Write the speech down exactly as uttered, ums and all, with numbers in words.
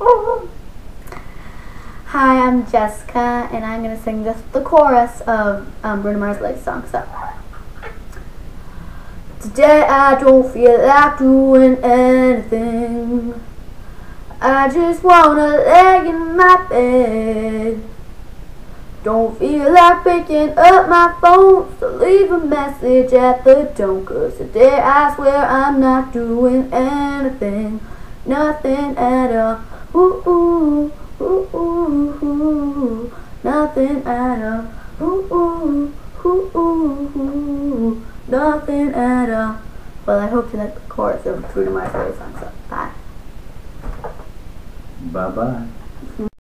Hi, I'm Jessica, and I'm going to sing just the chorus of um, Bruno Mars' latest song. So, today I don't feel like doing anything. I just wanna lay in my bed. Don't feel like picking up my phone, so leave a message at the tone. 'Cause today I swear I'm not doing anything, nothing at all. Ooh, ooh, ooh, ooh, ooh, nothing at all. Ooh, ooh, ooh, ooh, ooh, nothing at all. Well, I hope you like the chorus of Bruno Mars' latest song. So, bye. Bye bye.